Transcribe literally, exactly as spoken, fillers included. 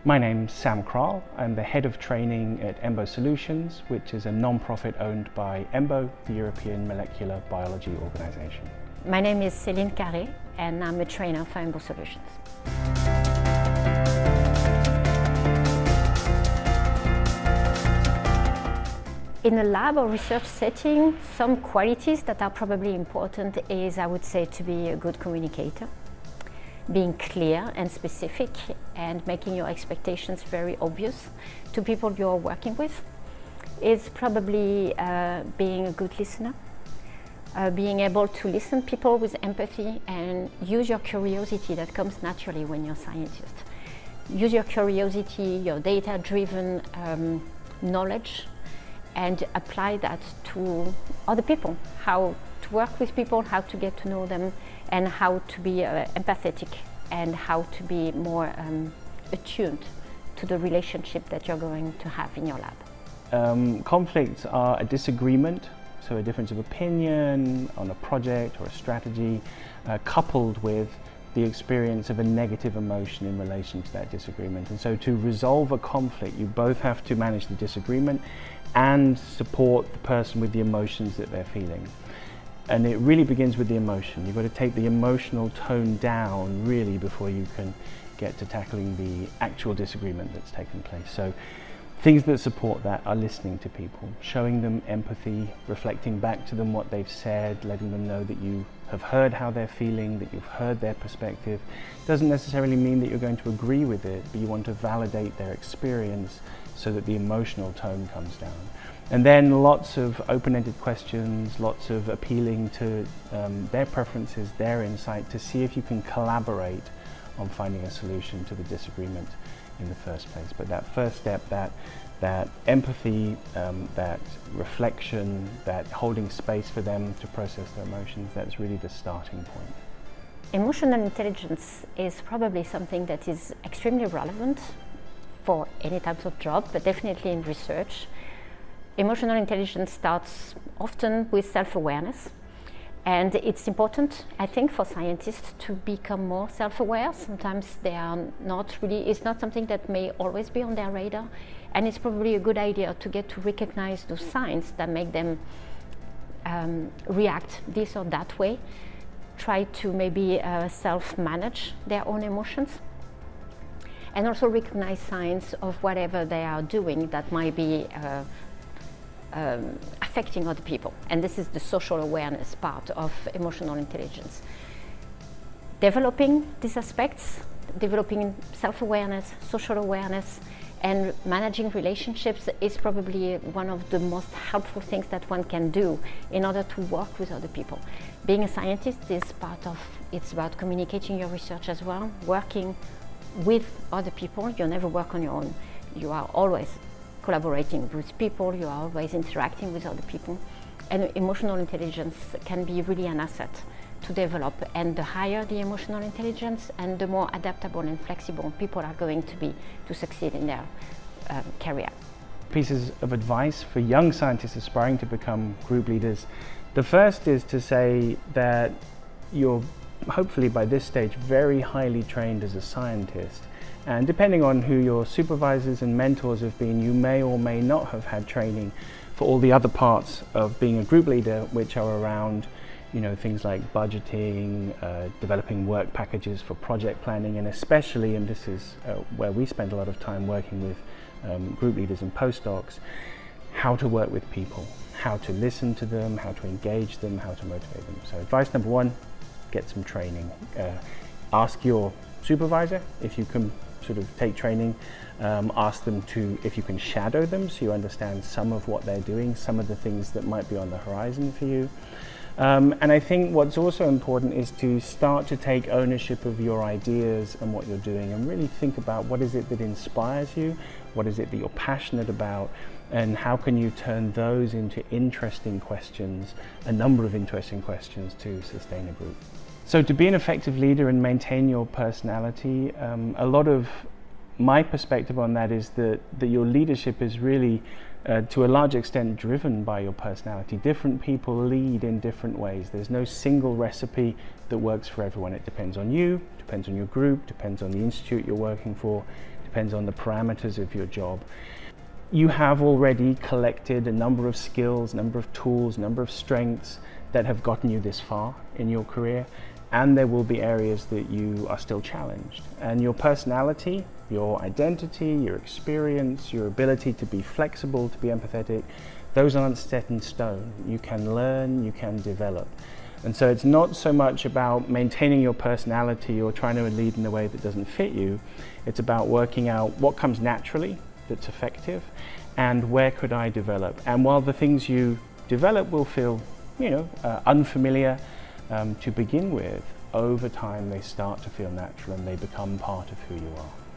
My name's Sam Krahl. I'm the head of training at EMBO Solutions, which is a non-profit owned by EMBO, the European Molecular Biology Organization. My name is Céline Carret and I'm a trainer for EMBO Solutions. In a lab or research setting, some qualities that are probably important is, I would say, to be a good communicator, being clear and specific and making your expectations very obvious to people you're working with. Is probably uh, being a good listener, uh, being able to listen to people with empathy and use your curiosity that comes naturally when you're a scientist. Use your curiosity, your data-driven um, knowledge, and apply that to other people, how to work with people, how to get to know them, and how to be uh, empathetic and how to be more um, attuned to the relationship that you're going to have in your lab. Um, conflicts are a disagreement, so a difference of opinion on a project or a strategy, uh, coupled with the experience of a negative emotion in relation to that disagreement. And so to resolve a conflict, you both have to manage the disagreement and support the person with the emotions that they're feeling. And it really begins with the emotion. You've got to take the emotional tone down really before you can get to tackling the actual disagreement that's taken place. So things that support that are listening to people, showing them empathy, reflecting back to them what they've said, letting them know that you have heard how they're feeling, that you've heard their perspective. Doesn't necessarily mean that you're going to agree with it, but you want to validate their experience so that the emotional tone comes down. And then lots of open-ended questions, lots of appealing to um, their preferences, their insight, to see if you can collaborate on finding a solution to the disagreement in the first place. But that first step, that, that empathy, um, that reflection, that holding space for them to process their emotions, that's really the starting point. Emotional intelligence is probably something that is extremely relevant for any types of job, but definitely in research. Emotional intelligence starts often with self-awareness. And it's important, I think, for scientists to become more self-aware. Sometimes they are not really, it's not something that may always be on their radar. And it's probably a good idea to get to recognize those signs that make them um, react this or that way. Try to maybe uh, self-manage their own emotions. And also recognize signs of whatever they are doing that might be uh, Um, affecting other people. And this is the social awareness part of emotional intelligence. Developing these aspects, developing self-awareness, social awareness, and managing relationships is probably one of the most helpful things that one can do in order to work with other people. Being a scientist is part of, it's about communicating your research as well, working with other people. You never work on your own. You are always collaborating with people, you are always interacting with other people. And emotional intelligence can be really an asset to develop. And the higher the emotional intelligence and the more adaptable and flexible people are going to be to succeed in their um, career. Pieces of advice for young scientists aspiring to become group leaders. The first is to say that you're hopefully by this stage very highly trained as a scientist. And depending on who your supervisors and mentors have been, you may or may not have had training for all the other parts of being a group leader, which are around, you know, things like budgeting, uh, developing work packages for project planning, and especially, and this is uh, where we spend a lot of time working with um, group leaders and postdocs, how to work with people, how to listen to them, how to engage them, how to motivate them. So advice number one, get some training. Uh, ask your supervisor if you can sort of take training, um, ask them to, if you can shadow them so you understand some of what they're doing, some of the things that might be on the horizon for you. Um, and I think what's also important is to start to take ownership of your ideas and what you're doing and really think about what is it that inspires you, what is it that you're passionate about, and how can you turn those into interesting questions, a number of interesting questions to sustain a group. So to be an effective leader and maintain your personality, um, a lot of my perspective on that is that, that your leadership is really, uh, to a large extent, driven by your personality. Different people lead in different ways. There's no single recipe that works for everyone. It depends on you, depends on your group, depends on the institute you're working for, depends on the parameters of your job. You have already collected a number of skills, number of tools, number of strengths that have gotten you this far in your career, and there will be areas that you are still challenged. And your personality, your identity, your experience, your ability to be flexible, to be empathetic, those aren't set in stone. You can learn, you can develop. And so it's not so much about maintaining your personality or trying to lead in a way that doesn't fit you. It's about working out what comes naturally that's effective and where could I develop. And while the things you develop will feel, you know, uh, unfamiliar um, to begin with, over time they start to feel natural and they become part of who you are.